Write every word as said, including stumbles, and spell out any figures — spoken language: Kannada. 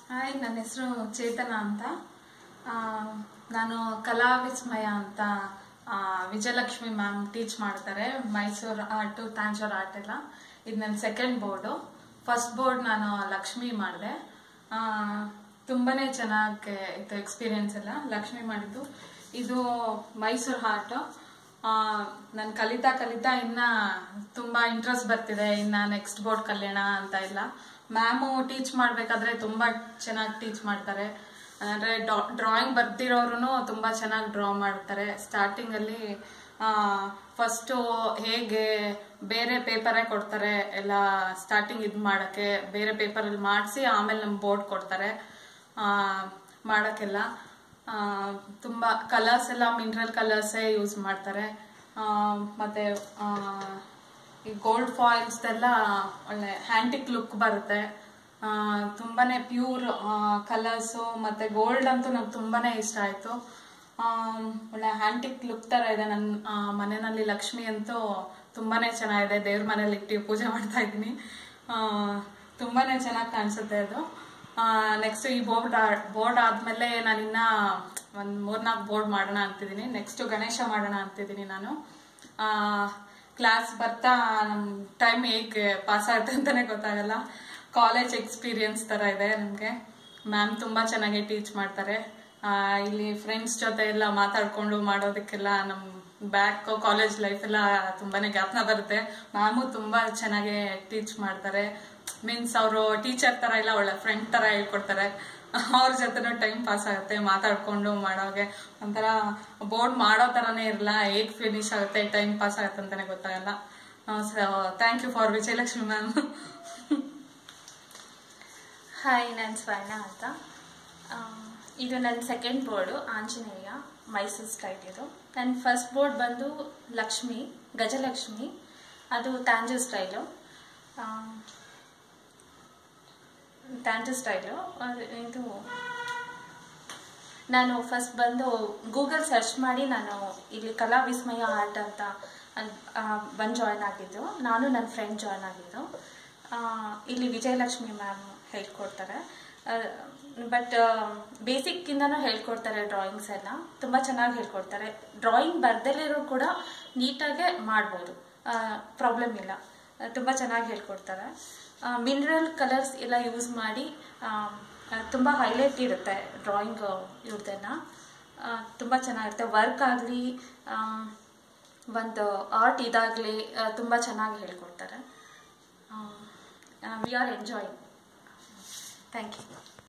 ಹಾಯ್, ನನ್ನ ಹೆಸರು ಚೇತನ ಅಂತ. ನಾನು ಕಲಾವಿಸ್ಮಯ ಅಂತ ವಿಜಯಲಕ್ಷ್ಮಿ ಮ್ಯಾಮ್ ಟೀಚ್ ಮಾಡ್ತಾರೆ. ಮೈಸೂರು ಆರ್ಟು, ತಾಂಜೋರ್ ಆರ್ಟ್ ಎಲ್ಲ. ಇದು ನನ್ನ ಸೆಕೆಂಡ್ ಬೋರ್ಡು. ಫಸ್ಟ್ ಬೋರ್ಡ್ ನಾನು ಲಕ್ಷ್ಮಿ ಮಾಡಿದೆ. ತುಂಬಾನೇ ಚೆನ್ನಾಗಿ ಇತ್ತು ಎಕ್ಸ್ಪೀರಿಯನ್ಸ್ ಎಲ್ಲ. ಲಕ್ಷ್ಮಿ ಮಾಡಿದ್ದು ಇದು ಮೈಸೂರು ಆರ್ಟ್. ನಾನು ಕಲಿತಾ ಕಲಿತಾ ಇನ್ನ ತುಂಬಾ ಇಂಟ್ರೆಸ್ಟ್ ಬರ್ತಿದೆ. ಇನ್ನ ನೆಕ್ಸ್ಟ್ ಬೋರ್ಡ್ ಕಲಿಯೋಣ ಅಂತ ಇಲ್ಲ. ಮ್ಯಾಮು ಟೀಚ್ ಮಾಡ್ಬೇಕಾದ್ರೆ ತುಂಬಾ ಚೆನ್ನಾಗಿ ಟೀಚ್ ಮಾಡ್ತಾರೆ. ಅಂದ್ರೆ ಡ್ರಾಯಿಂಗ್ ಬರ್ದಿರೋರು ತುಂಬಾ ಚೆನ್ನಾಗಿ ಡ್ರಾ ಮಾಡ್ತಾರೆ. ಸ್ಟಾರ್ಟಿಂಗ್ ಅಲ್ಲಿ ಫಸ್ಟ್ ಹೇಗೆ ಬೇರೆ ಪೇಪರೇ ಕೊಡ್ತಾರೆ ಎಲ್ಲ ಸ್ಟಾರ್ಟಿಂಗ್ ಇದ್ ಮಾಡಕ್ಕೆ. ಬೇರೆ ಪೇಪರ್ ಅಲ್ಲಿ ಮಾಡಿಸಿ ಆಮೇಲೆ ನಮ್ ಬೋರ್ಡ್ ಕೊಡ್ತಾರೆ ಮಾಡಕ್ಕೆಲ್ಲ. ತುಂಬಾ ಕಲರ್ಸ್ ಎಲ್ಲ ಮಿನರಲ್ ಕಲರ್ಸೇ ಯೂಸ್ ಮಾಡ್ತಾರೆ. ಮತ್ತೆ ಈ ಗೋಲ್ಡ್ ಫಾಯಿಲ್ಸ್ ಎಲ್ಲ ಒಳ್ಳೆ ಹ್ಯಾಂಟಿಕ್ ಲುಕ್ ಬರುತ್ತೆ. ತುಂಬಾನೇ ಪ್ಯೂರ್ ಕಲರ್ಸು ಮತ್ತೆ ಗೋಲ್ಡ್ ಅಂತೂ ನಂಗೆ ತುಂಬಾನೇ ಇಷ್ಟ ಆಯ್ತು. ಒಳ್ಳೆ ಹ್ಯಾಂಟಿಕ್ ಲುಕ್ ತರ ಇದೆ. ನನ್ನ ಮನೆಯಲ್ಲಿ ಲಕ್ಷ್ಮಿ ಅಂತೂ ತುಂಬಾನೇ ಚೆನ್ನಾಗಿದೆ. ದೇವ್ರ ಮನೇಲಿ ಇಟ್ಟು ಪೂಜೆ ಮಾಡ್ತಾ ಇದ್ದೀನಿ. ತುಂಬಾನೇ ಚೆನ್ನಾಗಿ ಕಾಣಿಸುತ್ತೆ ಅದು. ನೆಕ್ಸ್ಟ್ ಈ ಬೋರ್ಡ್ ಬೋರ್ಡ್ ಆದ್ಮೇಲೆ ನಾನಿನ್ನ ಒಂದ್ ಮೂರ್ನಾಲ್ಕು ಬೋರ್ಡ್ ಮಾಡೋಣ ಅಂತಿದ್ದೀನಿ. ನೆಕ್ಸ್ಟ್ ಗಣೇಶ ಮಾಡೋಣ ಅಂತಿದ್ದೀನಿ ನಾನು. ಕ್ಲಾಸ್ ಬರ್ತಾ ನಮ್ ಟೈಮ್ ಹೇಗೆ ಪಾಸ್ ಆಗುತ್ತೆ ಅಂತಾನೆ ಗೊತ್ತಾಗಲ್ಲ. ಕಾಲೇಜ್ ಎಕ್ಸ್ಪೀರಿಯನ್ಸ್ ತರ ಇದೆ ನಮ್ಗೆ. ಮ್ಯಾಮ್ ತುಂಬಾ ಚೆನ್ನಾಗಿ ಟೀಚ್ ಮಾಡ್ತಾರೆ. ಇಲ್ಲಿ ಫ್ರೆಂಡ್ಸ್ ಜೊತೆ ಎಲ್ಲ ಮಾತಾಡ್ಕೊಂಡು ಮಾಡೋದಕ್ಕೆಲ್ಲ ನಮ್ ಬ್ಯಾಕ್ ಕಾಲೇಜ್ ಲೈಫ್ ಎಲ್ಲ ತುಂಬಾನೇ ಜ್ಞಾಪನ ಬರುತ್ತೆ. ಮ್ಯಾಮು ತುಂಬಾ ಚೆನ್ನಾಗಿ ಟೀಚ್ ಮಾಡ್ತಾರೆ. ಮೀನ್ಸ್ ಅವರು ಟೀಚರ್ ತರ ಇಲ್ಲ, ಒಳ್ಳೆ ಫ್ರೆಂಡ್ ತರ ಹೇಳ್ಕೊಡ್ತಾರೆ. ಅವ್ರ ಜೊತೆನೂ ಟೈಮ್ ಪಾಸ್ ಆಗುತ್ತೆ ಮಾತಾಡ್ಕೊಂಡು ಮಾಡೋಗೆ. ಒಂಥರ ಬೋರ್ಡ್ ಮಾಡೋ ತರಾನೇ ಇರಲ್ಲ, ಹೇಗ್ ಫಿನಿಶ್ ಆಗುತ್ತೆ ಟೈಮ್ ಪಾಸ್ ಆಗುತ್ತೆ ಅಂತಾನೆ ಗೊತ್ತಾಗಲ್ಲ. Thank you for Vijayalakshmi ma'am. Hi, ನಾನು ಸ್ವರ್ಣ ಅಂತ. ಇದು ನನ್ನ second board Anjaneya Mysore style. ಇದು ನನ್ನ ಫಸ್ಟ್ ಬೋರ್ಡ್ ಬಂದು ಲಕ್ಷ್ಮಿ, ಗಜಲಕ್ಷ್ಮಿ, ಅದು ತಾಂಜೂರ್ ಸ್ಟೈಲು. ತಾಂಜೂರ್ ಸ್ಟೈಲು ಇದು ನಾನು ಫಸ್ಟ್ ಬಂದು ಗೂಗಲ್ ಸರ್ಚ್ ಮಾಡಿ ನಾನು ಇಲ್ಲಿ ಕಲಾವಿಸ್ಮಯ ಆರ್ಟ್ ಅಂತ ಬಂದು ಜಾಯ್ನ್ ಆಗಿದ್ದು. ನಾನು ನನ್ನ ಫ್ರೆಂಡ್ ಜಾಯ್ನ್ ಆಗಿದ್ದು. ಇಲ್ಲಿ ವಿಜಯಲಕ್ಷ್ಮಿ ಮ್ಯಾಮ್ ಹೇಳ್ಕೊಡ್ತಾರೆ. ಬಟ್ ಬೇಸಿಕ್ಕಿಂದನೂ ಹೇಳ್ಕೊಡ್ತಾರೆ. ಡ್ರಾಯಿಂಗ್ಸ್ ಎಲ್ಲ ತುಂಬ ಚೆನ್ನಾಗಿ ಹೇಳ್ಕೊಡ್ತಾರೆ. ಡ್ರಾಯಿಂಗ್ ಬರ್ದಲ್ಲಿರೋ ಕೂಡ ನೀಟಾಗೆ ಮಾಡ್ಬೋದು, ಪ್ರಾಬ್ಲಮ್ ಇಲ್ಲ. ತುಂಬ ಚೆನ್ನಾಗಿ ಹೇಳ್ಕೊಡ್ತಾರೆ. ಮಿನರಲ್ ಕಲರ್ಸ್ ಎಲ್ಲ ಯೂಸ್ ಮಾಡಿ ತುಂಬ ಹೈಲೈಟ್ ಇರುತ್ತೆ ಡ್ರಾಯಿಂಗ್ ಇವ್ರದೆಲ್ಲ. ತುಂಬ ಚೆನ್ನಾಗಿರುತ್ತೆ. ವರ್ಕ್ ಆಗಲಿ ಒಂದು ಆರ್ಟ್ ಇದಾಗಲಿ ತುಂಬ ಚೆನ್ನಾಗಿ ಹೇಳ್ಕೊಡ್ತಾರೆ. We are enjoying. Thank you.